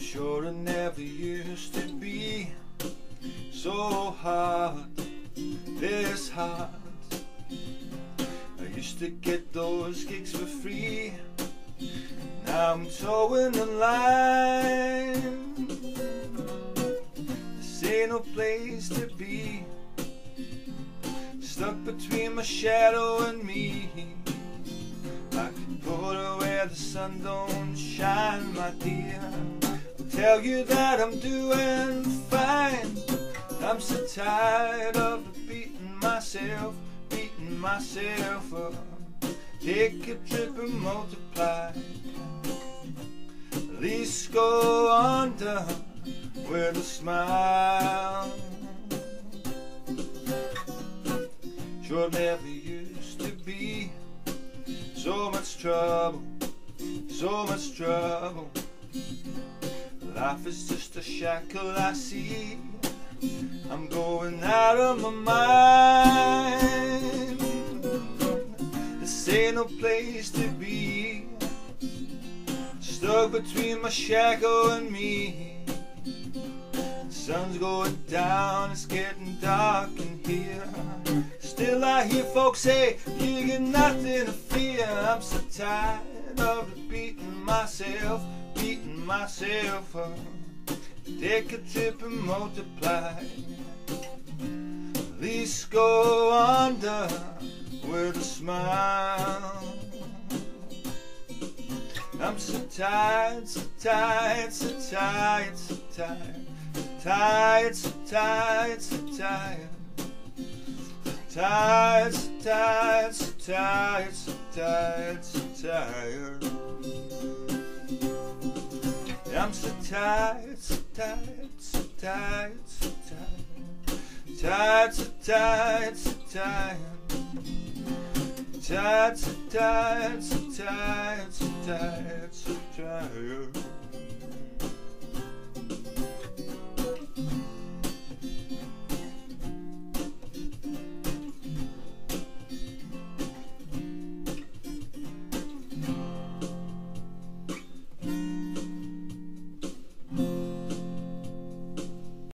sure it never used to be so hard, this hard. I used to get those gigs for free, now I'm towing the line. This ain't no place to be, stuck between my shadow and me. I could go to where the sun don't shine, my dear. I'll tell you that I'm doing fine. I'm so tired of beating myself up. Take a trip and multiply. At least go under with a smile. Sure never used to be so much trouble, so much trouble. Life is just a shackle I see. I'm going out of my mind. This ain't no place to be, stuck between my shackle and me. The sun's going down, it's getting dark in here. Still I hear folks say, you got nothing to fear. I'm so tired of beating myself up. Take a trip and multiply. At least go under with a smile. I'm so tired, so tired, so tired, so tired. Tired, so tired, so tired. Tired, so tired, so tired, so tired, so tired. I'm so tired, so tired, so tired, so tired. Tired, so tired, so tired. Tired, so tired, so tired, so tired, so tired.